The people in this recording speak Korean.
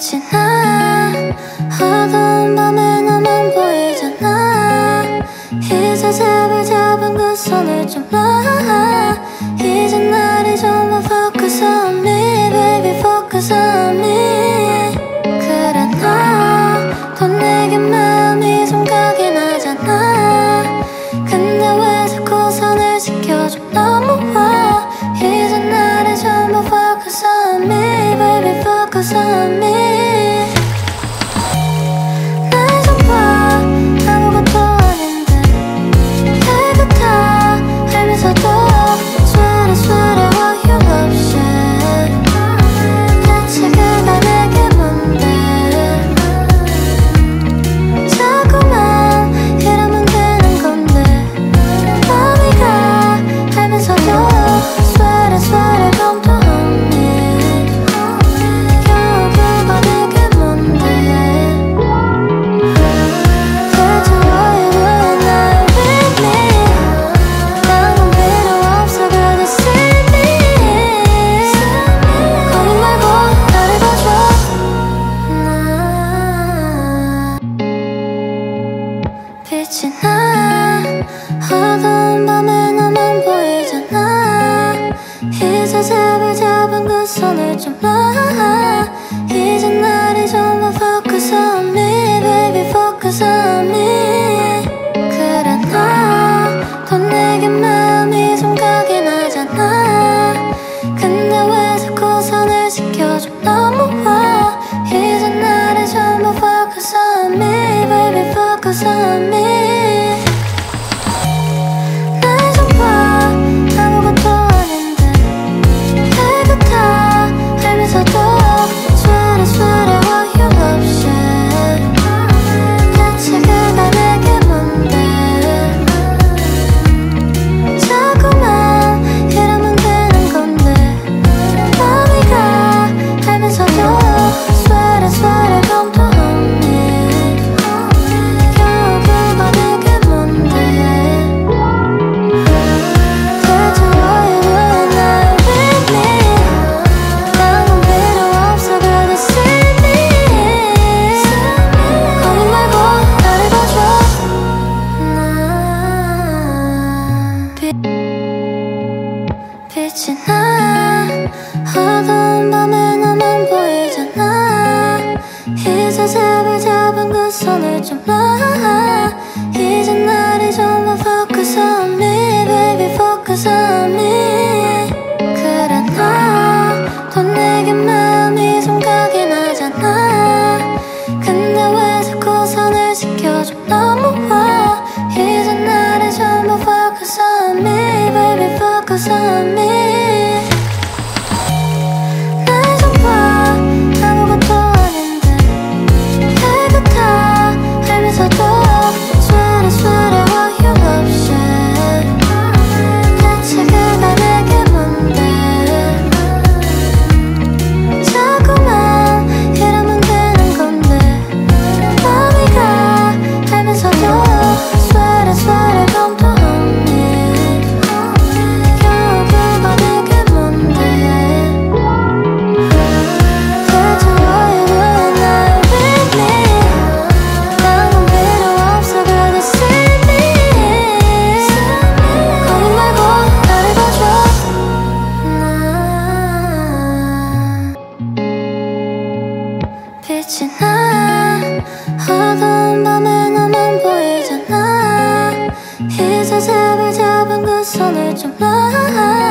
빛이 나 어두운 밤에 너만 보이잖아. 이제 제발 잡은 그 손을 좀 놔. 이제 날이 좀 focus on me baby focus on me. 그래 너도 내게 마음이 좀 가긴 하잖아. 근데 왜 자꾸 선을 지켜줘 넘어와. 이제 날이 전부 focus on me baby focus on me. 날 좀 봐 아무것도 아닌데 내가 다 알면서도 sweater sweater what you love shit. 대체 그가 내게 뭔데. 자꾸만 이러면 되는 건데 맘이 가 알면서도 sweater sweater come to me. 겨우 그가 내게 뭔데. 대체 what you doing now with me. 나는 필요 없어 그저 see me. 거짓 말고 나를 봐줘. 빛이 나 어두운 밤에 너만 보이잖아. 이제 제발 잡은 그 손을 좀 놔. 이제 날이 전부 focus on me baby focus on me. 그래 너도 내게 마음이 좀 가긴 하잖아. 근데 왜 자꾸 선을 지켜줘 넘어와. 이제 날이 전부 focus on me baby focus on me. 날 좀 봐 아무것도 아닌데 내가 다 알면서도 sweater sweater what you love shit. 대체 그가 내게 뭔데. 자꾸만 이러면 되는 건데 맘이 가 알면서도 sweater sweater come to me. 겨우 그가 내게 뭔데. 대체 what you doing now with me. 나는 필요 없어 그저 see me. 거짓 말고 나를 봐줘. 빛이 나 어두운 밤에 너만 보이잖아. 이제 제발 잡은 그 손을 좀 놔. 이제 날이 전부 focus on me baby focus on me. 그래 너도 내게 마음이 좀 가긴 하잖아. 근데 왜 자꾸 선을 지켜줘 넘어와. 이제 날이 전부 focus on me baby focus on me. 날 좀 봐 아무것도 아닌데 내가 다 알면서도 sweater sweater what you love shit. 대체 그가 내게 뭔데. 자꾸만 이러면 되는 건데 맘이 가 알면서도 sweater sweater come to me. 겨우 그가 내게 뭔데. 대체 what you doing now with me. 나는 필요 없어 그저 see me. 거짓 말고 나를 봐줘. 빛이 나 어두운 밤에 너만 보이잖아. 이제 제발 잡은 그 손을 좀 놔.